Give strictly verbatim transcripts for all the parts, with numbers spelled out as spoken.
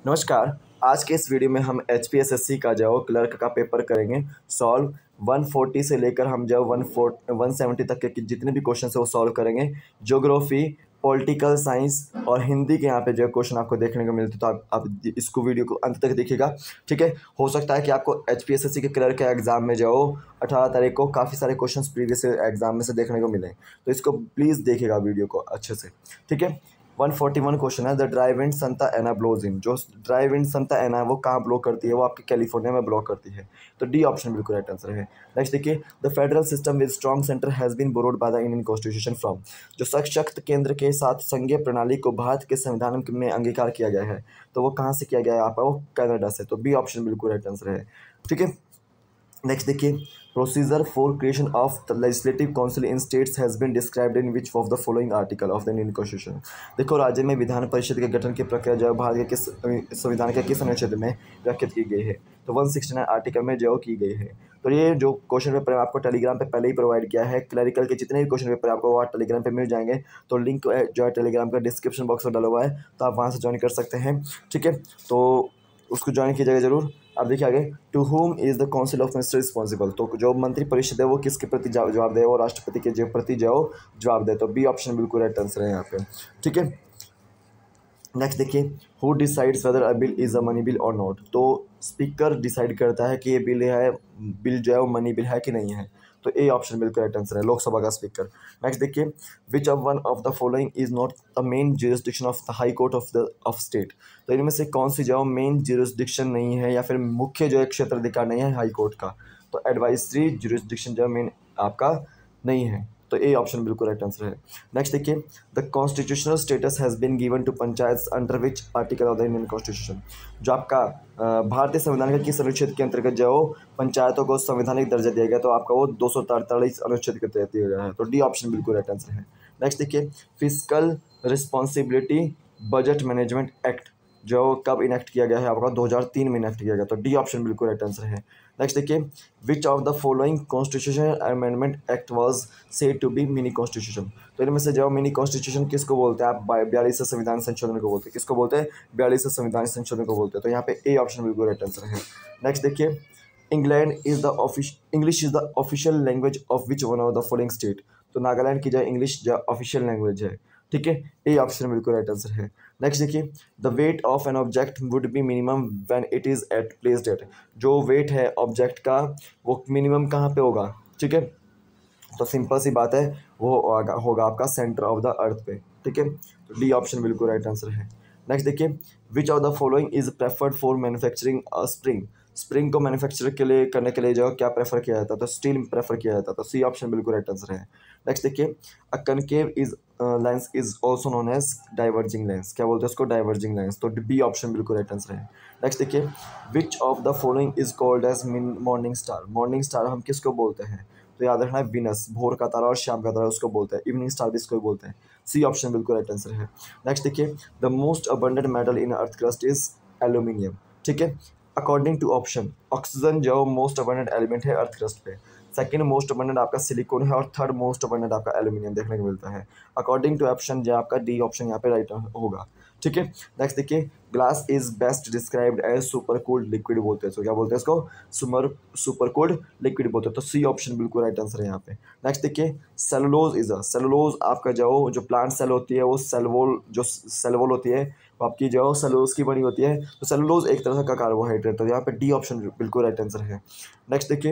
नमस्कार। आज के इस वीडियो में हम H P S S C का जो क्लर्क का पेपर करेंगे सॉल्व। एक सौ चालीस से लेकर हम जो एक सौ सत्तर तक के जितने भी क्वेश्चन है वो सॉल्व करेंगे। ज्योग्राफी, पॉलिटिकल साइंस और हिंदी के यहाँ पे जो क्वेश्चन आपको देखने को मिलते, तो आप, आप इसको वीडियो को अंत तक देखिएगा, ठीक है। हो सकता है कि आपको H P S S C के क्लर्क के एग्जाम में जो अठारह तारीख को काफ़ी सारे क्वेश्चन प्रीवियस एग्जाम में से देखने को मिले, तो इसको प्लीज़ देखिएगा वीडियो को अच्छे से, ठीक है। एक सौ इकतालीस क्वेश्चन है, the dry wind Santa Ana blows in. जो ड्राई विंड संता एना है वो कहाँ ब्लो करती है? वो आपके कैलिफोर्निया में ब्लो करती है, तो डी ऑप्शन बिल्कुल राइट आंसर है। नेक्स्ट देखिए, the federal system with strong centre has been borrowed by the Indian constitution from. जो सशक्त केंद्र के साथ संघीय प्रणाली को भारत के संविधान में अंगीकार किया गया है, तो वो कहाँ से किया गया है आपका? वो कनाडा से, तो बी ऑप्शन बिल्कुल राइट आंसर है, ठीक है। नेक्स्ट देखिए, procedure for creation of the legislative council in states has been described in which of the following article of the Indian constitution. देखो, राज्य में विधान परिषद के गठन की प्रक्रिया जो भारत के किस संविधान के किस अनुच्छेद में व्याख्यात की गई है? तो एक सौ उनहत्तर आर्टिकल में जो की गई है। तो ये जो क्वेश्चन पेपर आपको टेलीग्राम पे पहले ही प्रोवाइड किया है, क्लरिकल के जितने भी क्वेश्चन पेपर आपको वहाँ टेलीग्राम पे मिल जाएंगे, तो लिंक जो है टेलीग्राम का डिस्क्रिप्शन बॉक्स में डाला हुआ है, तो आप वहाँ से ज्वाइन कर सकते हैं, ठीक है। तो उसको ज्वाइन कीजिएगा जरूर। अब देखिए आगे, to whom is the council of minister responsible. तो जो मंत्री परिषद है वो किसके प्रति जवाब दे? वो राष्ट्रपति के प्रति जो जवाब दे, तो बी ऑप्शन बिल्कुल राइट आंसर है यहाँ पे, ठीक है। नेक्स्ट देखिए, who decides whether a bill is a money bill और नॉट। तो स्पीकर डिसाइड करता है कि ये बिल है, बिल जो है वो मनी बिल है कि नहीं है, तो ए ऑप्शन बिल्कुल राइट आंसर है, लोकसभा का स्पीकर। नेक्स्ट देखिए, which of one of the following is not the main jurisdiction of the high court of the of state. तो इनमें से कौन सी जो मेन ज्यूरिसडिक्शन नहीं है या फिर मुख्य जो है क्षेत्र अधिकार नहीं है हाई कोर्ट का? तो एडवाइजरी ज्यूरिसडिक्शन जो मेन आपका नहीं है, तो ए ऑप्शन बिल्कुल राइट आंसर है। नेक्स्ट देखिए, the constitutional status has been given to panchayat under which article of the Indian constitution. जो आपका भारतीय संविधान के किस अनुच्छेद के अंतर्गत जो पंचायतों को संवैधानिक दर्जा दिया गया? तो आपका वो दो सौ तैंतालीस अनुच्छेद के तहत दिया गया है, तो डी ऑप्शन बिल्कुल राइट आंसर है। नेक्स्ट देखिए, physical responsibility budget management act जो कब इनेक्ट किया गया है? आपका दो हज़ार तीन में इनेक्ट किया गया, तो डी ऑप्शन बिल्कुल राइट आंसर है। नेक्स्ट देखिए, which of the following constitutional amendment act was said to be mini constitution. तो इनमें से जो मिनी कॉन्स्टिट्यूशन किसको बोलते हैं? आप बयालीस संविधान संशोधन को बोलते हैं। किसको बोलते हैं? बयालीस संविधान संशोधन को बोलते हैं, तो यहाँ पे ए ऑप्शन बिल्कुल राइट आंसर है। नेक्स्ट देखिए, England is the official English is the official language of which one of the following state. तो नागालैंड की जो इंग्लिश जो ऑफिशियल लैंग्वेज है, ठीक है, ए ऑप्शन बिल्कुल राइट आंसर है। नेक्स्ट देखिए, the weight of an object would be minimum when it is at placed at. जो वेट है ऑब्जेक्ट का वो मिनिमम कहाँ पे होगा, ठीक है? तो सिंपल सी बात है, वो होगा होगा आपका सेंटर ऑफ द अर्थ पे, ठीक है। तो डी ऑप्शन बिल्कुल राइट आंसर है। नेक्स्ट देखिए, which of the following is preferred for manufacturing a spring. Spring को मैन्युफैक्चर के लिए करने के लिए जो क्या प्रेफर किया जाता है? तो स्टील प्रेफर किया जाता है, तो सी ऑप्शन बिल्कुल राइट आंसर है। नेक्स्ट देखिए, a concave is lens is also known as diverging lens. क्या बोलते हैं उसको? डाइवर्जिंग लेंस, तो बी ऑप्शन बिल्कुल राइट आंसर है। नेक्स्ट देखिए, which of the following is called as morning star. Morning star हम किसको बोलते हैं? तो याद रखना है, विनस, भोर का तारा और शाम का तारा उसको बोलते हैं। इवनिंग स्टार भी इसको बोलते हैं, सी ऑप्शन बिल्कुल राइट आंसर है। नेक्स्ट देखिए, the most abundant metal in earth crust is aluminium, ठीक है। अकॉर्डिंग टू ऑप्शन, ऑक्सीजन जो मोस्ट अबंडेंट एलिमेंट है अर्थ क्रस्ट पे, सेकंड मोस्ट अबंडेंट आपका सिलिकॉन है और थर्ड मोस्ट अबंडेंट आपका एल्यूमिनियम देखने को मिलता है। अकॉर्डिंग टू ऑप्शन जो आपका डी ऑप्शन यहाँ पे राइट होगा, ठीक है। नेक्स्ट देखिए, glass is best described as super cooled liquid बोलते हैं, तो क्या बोलते हैं इसको? सुपर सुपर कूल्ड लिक्विड बोलते हैं, तो सी ऑप्शन बिल्कुल राइट आंसर है यहाँ पे। नेक्स्ट देखिए, सेलुलोज इज अ सेलुलोज आपका जो जो प्लांट सेल होती है वो सेलवोल जो सेलवोल होती है वो आपकी जो सेलुलोज की बनी होती है, तो सेलुलोज एक तरह का कार्बोहाइड्रेट, तो यहाँ पे डी ऑप्शन बिल्कुल राइट आंसर है। नेक्स्ट देखिए,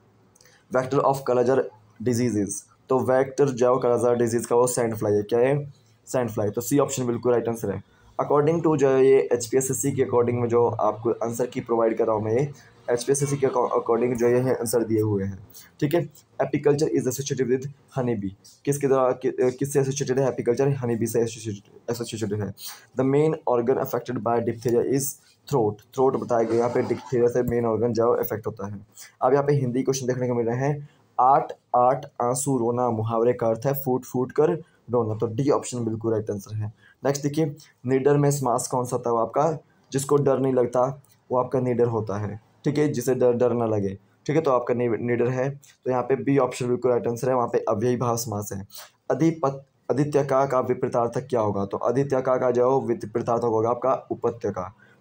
वेक्टर ऑफ कलाजर डिजीजेज। तो वेक्टर जो कलाजर डिजीज का वो सैंड फ्लाई है, क्या है? सैंड फ्लाई, तो सी ऑप्शन बिल्कुल राइट आंसर है। अकॉर्डिंग टू जो ये H P S S C के अकॉर्डिंग में जो आपको आंसर की प्रोवाइड कर रहा हूँ मैं, ये H P S S C के अकॉर्डिंग जो ये आंसर दिए हुए हैं, ठीक है। Apiculture is associated with honey bee. किसके द्वारा कि, किससे एसोसिएटेड है एपीकल्चर? हनी बी से एसोसिएटेड है। The main organ affected by diphtheria is throat. Throat बताया गया, यहाँ पे डिप्थीरिया से मेन ऑर्गन जो इफेक्ट होता है। अब यहाँ पे हिंदी क्वेश्चन देखने को मिल रहे हैं, आठ आठ आंसू रोना मुहावरे का अर्थ है फूट फूट कर रोना, तो डी ऑप्शन बिल्कुल राइट आंसर है। नेक्स्ट देखिए, निडर में समास कौन सा था? वो आपका जिसको डर नहीं लगता वो आपका निडर होता है, ठीक है, जिसे डर डर ना लगे, ठीक है, तो आपका निडर है, तो यहाँ पे बी ऑप्शन बिल्कुल राइट आंसर है। वहाँ पे अव्ययी भाव समास है। अधिपत आदित्य का का विपरीतार्थक क्या होगा? तो आदित्य का का जो विपरीतार्थक होगा आपका उपत्य का,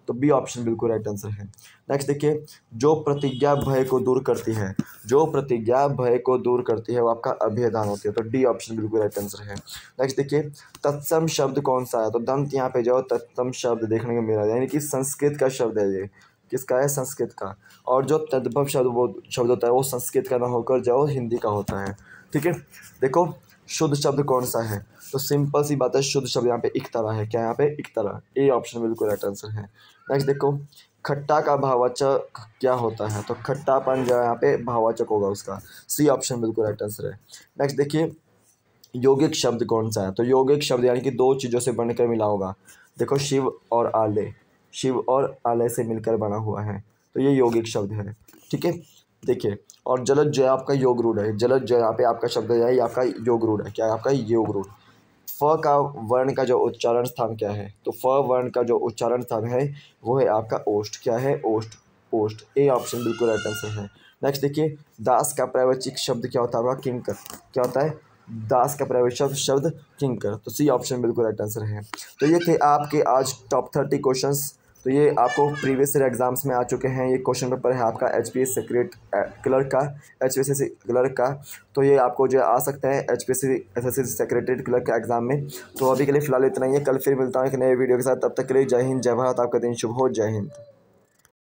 तो बी ऑप्शन बिल्कुल राइट आंसर है। नेक्स्ट देखिए, जो प्रतिज्ञा भय को दूर करती है, जो प्रतिज्ञा भय को दूर करती है वो आपका अभयदान होती है, तो डी ऑप्शन बिल्कुल राइट आंसर है। नेक्स्ट देखिए, तत्सम शब्द कौन सा है, तो दंत यहाँ पे जाओ, तत्सम शब्द देखने को मिला, यानी कि संस्कृत का शब्द है ये, किसका है, संस्कृत का। और जो तद्भव शब्द वो शब्द होता है वो संस्कृत का ना होकर जाओ हिंदी का होता है, ठीक है। देखो शुद्ध शब्द कौन सा है, तो सिंपल सी बात है, शुद्ध शब्द यहाँ पे इकतरा है, क्या यहाँ पे इकतरा, ए ऑप्शन बिल्कुल राइट आंसर है। नेक्स्ट देखो, खट्टा का भाववाचक क्या होता है, तो खट्टापन जो है यहाँ पे भाववाचक होगा उसका, सी ऑप्शन बिल्कुल राइट आंसर है। नेक्स्ट देखिए, यौगिक शब्द कौन सा है, तो यौगिक शब्द यानी कि दो चीज़ों से बनकर मिला होगा। देखो शिव और आले, शिव और आले से मिलकर बना हुआ है, तो ये यौगिक शब्द है, ठीक है। देखिए, और जलज जो है आपका योग रूढ़ है, जलज जो यहाँ पे आपका शब्द है ये आपका योग रूढ़ है, क्या है आपका योग रूढ़। फ का वर्ण का जो उच्चारण स्थान क्या है, तो फ वर्ण का जो उच्चारण स्थान है वो है आपका ओष्ठ, क्या है, ओष्ठ, ओष्ठ, ए ऑप्शन बिल्कुल राइट आंसर है। नेक्स्ट देखिए, दास का पर्यवाची शब्द क्या होता है आपका, किंकर, क्या होता है, दास का पर्यवाची शब्द किंकर, तो सी ऑप्शन बिल्कुल राइट आंसर है। तो ये थे आपके आज टॉप थर्टी क्वेश्चंस, तो ये आपको प्रीवियस ईयर एग्जाम्स में आ चुके हैं। ये क्वेश्चन पेपर है आपका H P S secret clerk का, H P S C clerk का, तो ये आपको जो आ सकता है H P S C S S C secretariat clerk के एग्जाम में। तो अभी के लिए फिलहाल इतना ही है, कल फिर मिलता हूँ एक नए वीडियो के साथ, तब तक के लिए जय हिंद, जय भारत, आपका दिन शुभ हो, जय हिंद।